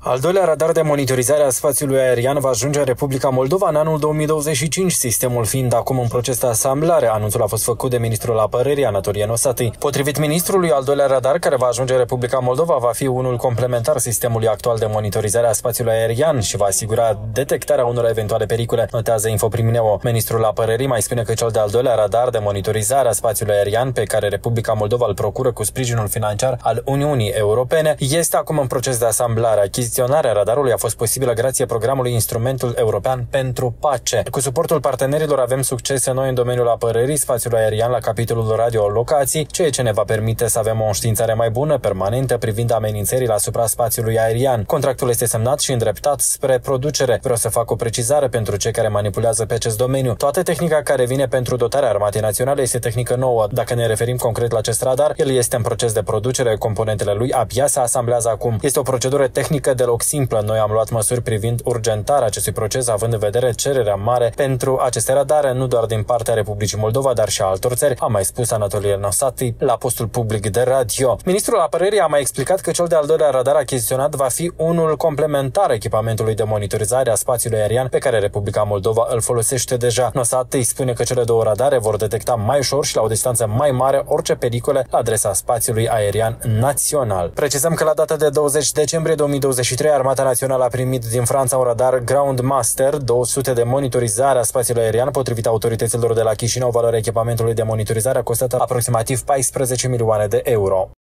Al doilea radar de monitorizare a spațiului aerian va ajunge în Republica Moldova în anul 2025, sistemul fiind acum în proces de asamblare. Anunțul a fost făcut de ministrul apărării, Anatolie Nosati. Potrivit ministrului, al doilea radar care va ajunge în Republica Moldova va fi unul complementar sistemului actual de monitorizare a spațiului aerian și va asigura detectarea unor eventuale pericole, notează Infoprim-Neo. Ministrul apărării mai spune că cel de-al doilea radar de monitorizare a spațiului aerian, pe care Republica Moldova îl procură cu sprijinul financiar al Uniunii Europene, este acum în proces de asamblare. Achiziționarea radarului a fost posibilă grație programului Instrumentul European pentru Pace. Cu suportul partenerilor avem succese noi în domeniul apărării spațiului aerian la capitolul radiolocații, ceea ce ne va permite să avem o înștiințare mai bună, permanentă, privind amenințările asupra spațiului aerian. Contractul este semnat și îndreptat spre producere. Vreau să fac o precizare pentru cei care manipulează pe acest domeniu. Toată tehnica care vine pentru dotarea Armatei Naționale este tehnică nouă. Dacă ne referim concret la acest radar, el este în proces de producere, componentele lui abia se asamblează acum. Este o procedură tehnică deloc simplă. Noi am luat măsuri privind urgentarea acestui proces, având în vedere cererea mare pentru aceste radare, nu doar din partea Republicii Moldova, dar și a altor țări, a mai spus Anatolie Nosati la postul public de radio. Ministrul apărării a mai explicat că cel de-al doilea radar achiziționat va fi unul complementar echipamentului de monitorizare a spațiului aerian pe care Republica Moldova îl folosește deja. Nosati spune că cele două radare vor detecta mai ușor și la o distanță mai mare orice pericole la adresa spațiului aerian național. Precizăm că la data de 20 decembrie 2023, Armata Națională a primit din Franța un radar Ground Master 200 de monitorizare a spațiului aerian. Potrivit autorităților de la Chișinău, valoarea echipamentului de monitorizare a costat aproximativ 14 milioane de euro.